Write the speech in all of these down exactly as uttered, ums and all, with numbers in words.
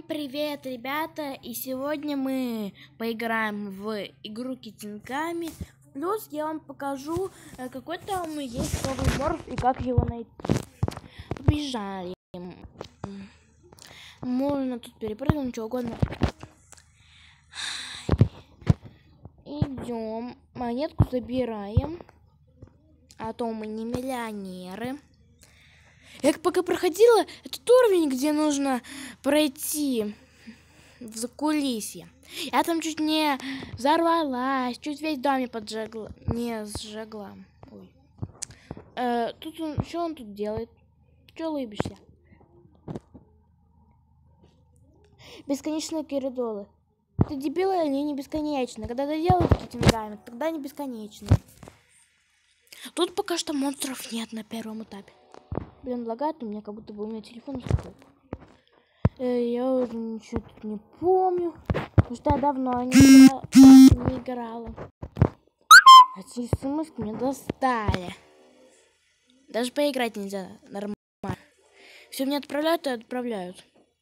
привет, ребята! И сегодня мы поиграем в игру китенками. Плюс я вам покажу, какой там есть новый морф и как его найти. Побежали. Можно тут перепрыгнуть, что угодно. Идем, монетку забираем. А то мы не миллионеры. Я пока проходила этот уровень, где нужно пройти в закулисье, я там чуть не взорвалась, чуть весь дом не поджегла, не сжегла. Ой. Э, тут он, что он тут делает? Че улыбишься? Бесконечные коридоры. Ты дебил, они не бесконечны. Когда ты делаешь китенгами, тогда они бесконечны. Тут пока что монстров нет на первом этапе. Блин, лагает у меня, как будто бы у меня телефон стоп. Э, я уже ничего тут не помню, потому что я давно не играла. Не играла. А эти смс меня достали. Даже поиграть нельзя нормально. Все мне отправляют и отправляют.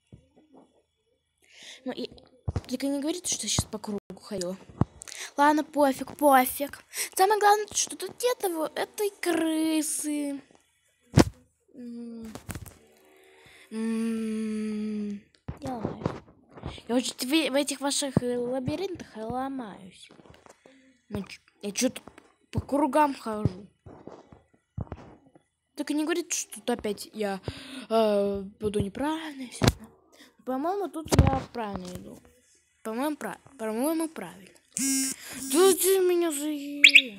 Ну и только не говорите, что я сейчас по кругу ходила. Ладно, пофиг, пофиг. Самое главное, что тут нет его, этой крысы. М-м-м, я ломаюсь. Я уже в этих ваших лабиринтах ломаюсь. Я что-то по кругам хожу. Только не говорит, что тут опять я э, буду неправильно. По-моему, тут я правильно иду. По-моему, прав... по-моему, правильно. Да ты меня заебал.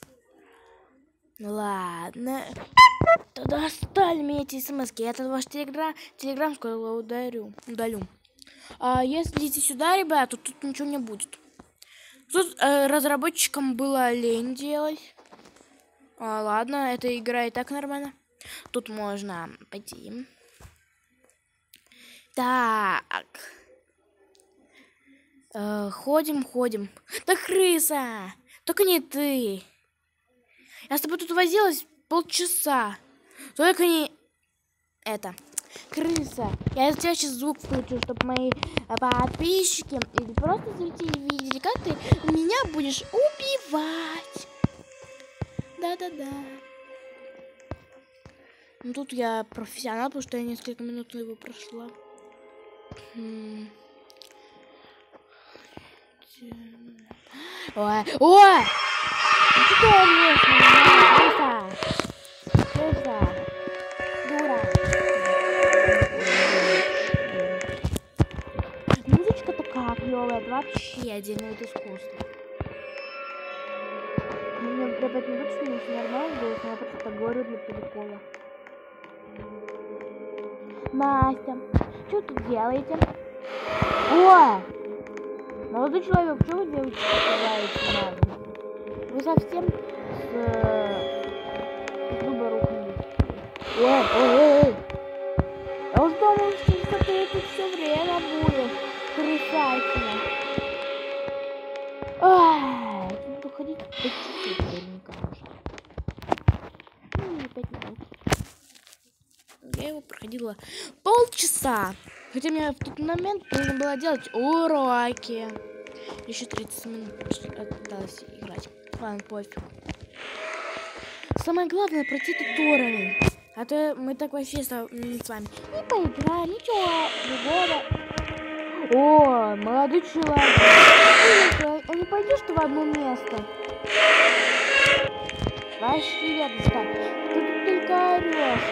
Ладно. Да достали меня эти смски. Я этот ваш телеграм, телеграм скоро ударю, удалю. А если идти сюда, ребята, тут ничего не будет. Тут э, разработчикам было лень делать. А, ладно, эта игра и так нормально. Тут можно пойти. Так. Э, ходим, ходим. Да крыса! Только не ты. Я с тобой тут возилась полчаса. Только не это. Крыса. Я из тебя сейчас звук включу, чтобы мои подписчики или просто зрители видели, как ты меня будешь убивать. Да-да-да. Ну тут я профессионал, потому что я несколько минут его прошла. Ой, ой! Что ты орешь на меня, крыса? Крыса. Дура. Музычка такая клевая, это вообще отдельное вид искусства. Мне опять не будет, что у меня нормальный голос, но я просто говорю для прикола. Настя, что тут делаете? О! Молодой человек, что вы девочки сказаете надо? Вы совсем с, с дуба рухнули. Ой, ой, ой. Я уж думала, что ты тут все время будешь крысятина. Ай, тут выходить по чуть-чуть наверняка уже. Ну, не пять минут. Я его проходила полчаса. Хотя мне в тот момент нужно было делать уроки. Еще тридцать минут осталось играть. Ладно, пофиг. Самое главное пройти этот уровень. А то мы так вообще с вами не поиграем, ничего другого. О, молодой человек. А не пойдешь ты в одно место? Вообще достать. Ты тут только орешь.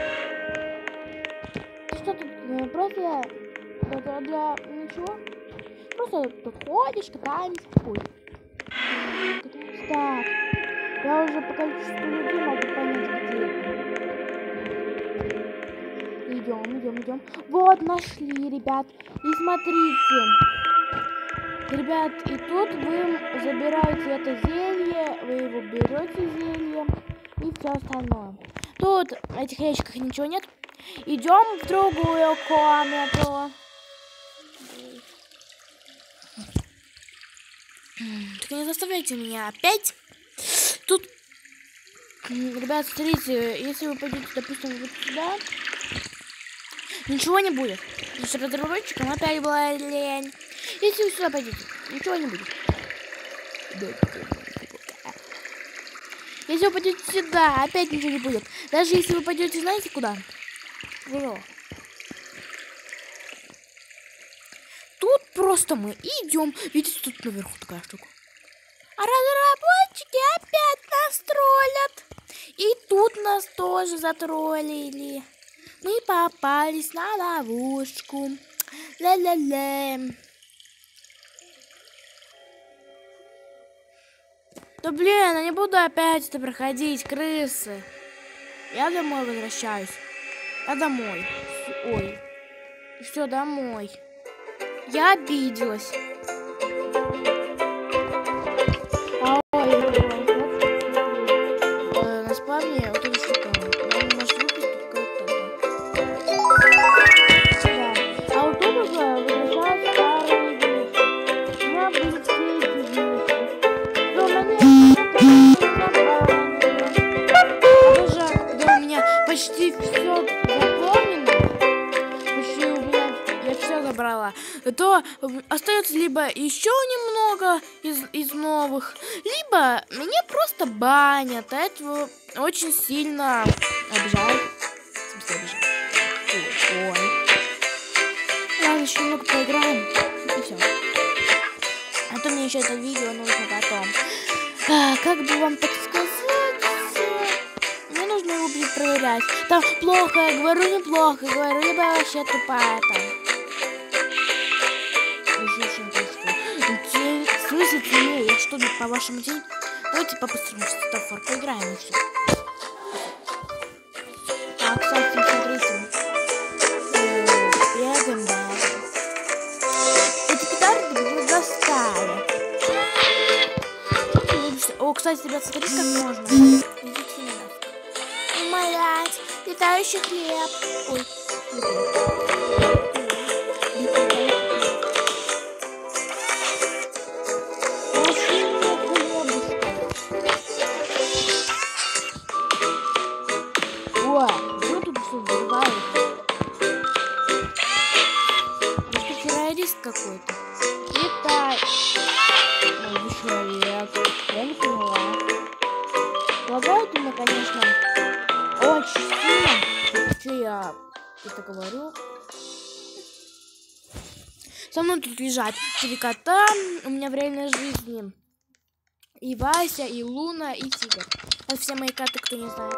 Ты что тут просто для, для ничего? Просто тут ходишь, катаемся. Ой. Так. Я уже по количеству людей могу понять, где это. Идем, идем, идем. Вот, нашли, ребят. И смотрите. Ребят, и тут вы забираете это зелье, вы его берете зелье и все остальное. Тут в этих ящиках ничего нет. Идем в другую комнату. Так не заставляйте меня опять. Тут, ребят, смотрите, если вы пойдете, допустим, вот сюда, ничего не будет. с разработчиком опять была лень. Если вы сюда пойдете, ничего не будет. Если вы пойдете сюда, опять ничего не будет. Даже если вы пойдете, знаете куда? Во. Тут просто мы идем. Видите, тут наверху такая штука. А разработчики опять нас троллят. И тут нас тоже затроллили. Мы попались на ловушку. Ля-ля-ля. Да блин, я не буду опять это проходить, крысы. Я домой возвращаюсь. Я домой. Ой. Все, домой. Я обиделась. А, ой, э, на спавне вот эту штуку. Он может выпустить какой-то. Да. А вот тут уже возвращаются старые вещи. У меня были все эти вещи. Но на них даже когда у меня почти все заполнено, почти у меня я все забрала, то остается либо еще немного из, из новых, либо меня просто банят. А это очень сильно обижает. В смысле, обижает. Ой. Ладно, еще немного поиграем. И все. А то мне еще это видео нужно потом. А, как бы вам так сказать? Мне нужно его будет проверять. Там плохо, я говорю неплохо, говорю, либо вообще тупая там. В смысле темнее? Я что, по вашему день? Давайте по-быстрому в поиграем и все. А, кстати, смотрите. Бегаем, да. Эти петарды вы достали. О, кстати, ребят, смотрите, как можно. Идите сюда. Умолять. Летающий хлеб. Ой. Какой-то. Итак. Ой, человек. Я не поняла. Лагает у меня, конечно, очень сильно. Что я это говорю? Со мной тут лежат три кота. У меня в реальной жизни. И Вася, и Луна, и Тигр. Это все мои коты, кто не знает.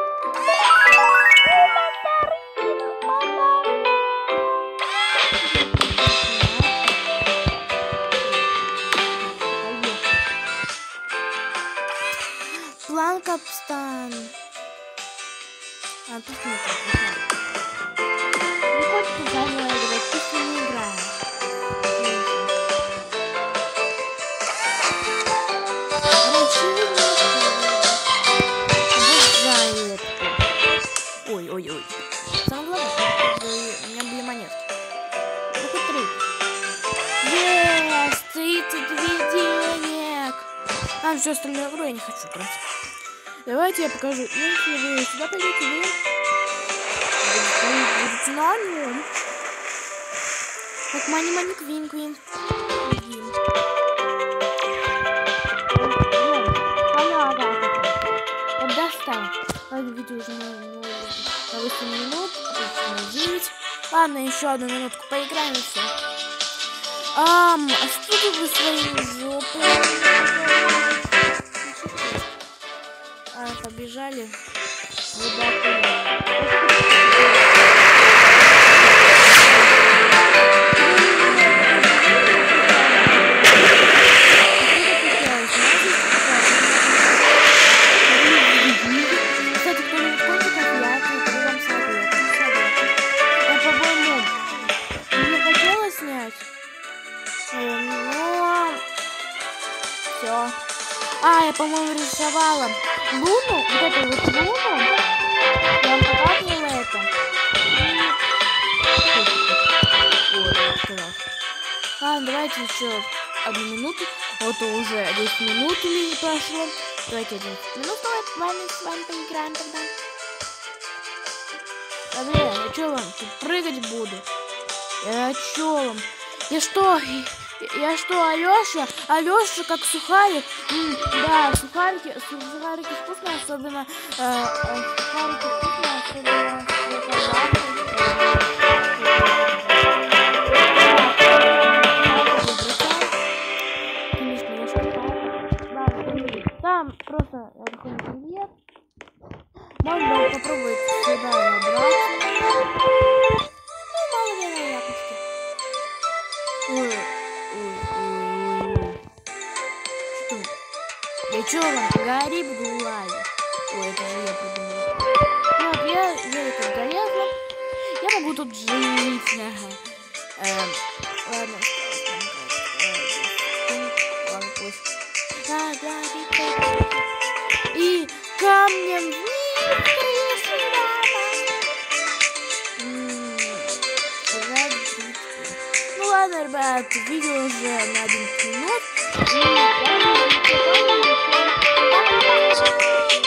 План Капстан. А тут нет. Не хочется заново играть, пусть не играем. Ой-ой-ой. Самое главное, у меня были монетки. Только три. Есть! тридцать две денег! А всю остальную игру я не хочу брать. Давайте я покажу. Если вы сюда пойдете, вы будете на нем. Как мани-мани квин-квин. Вот достал. Ладно, видео уже на восемь минут. На девять. Ладно, еще одну минутку поиграем и все. Ам, а что вы свои жопы? А, побежали. Кстати, кто-нибудь хочет конфликт, я вам советую. Я, по-моему, не хотела снять. Но... Все. А, я, по-моему, рисовала Луну, вот эту вот Луну. Я вам показывала это. Ой, ладно, давайте еще одну минуту. Вот уже десять минут у меня прошло. Давайте одиннадцать минут, давайте с вами, с вами поиграем тогда. Да блин, а что вам? Тут прыгать буду. Я чё вам? Я что? Я что, Алёша? Алёша как сухарик? М, да, сухарики, сухарики вкусные, особенно э, э, сухарики вкусные, особенно с конечно, я сказала. Там просто какой-нибудь нет. Можно попробовать сюда набрать. Ну, мало вероятности. Ой, ой, ой. Что? Я чё вам, гори буду лазить? Ой, это же я придумала. Вот, я, я это залезла. Я могу тут жить. Ага. Эм, ладно, осталось там как... Ладно, пусть. Да, да, да. И камнем вниз, ну ладно, ребят, видео уже на одиннадцать минут.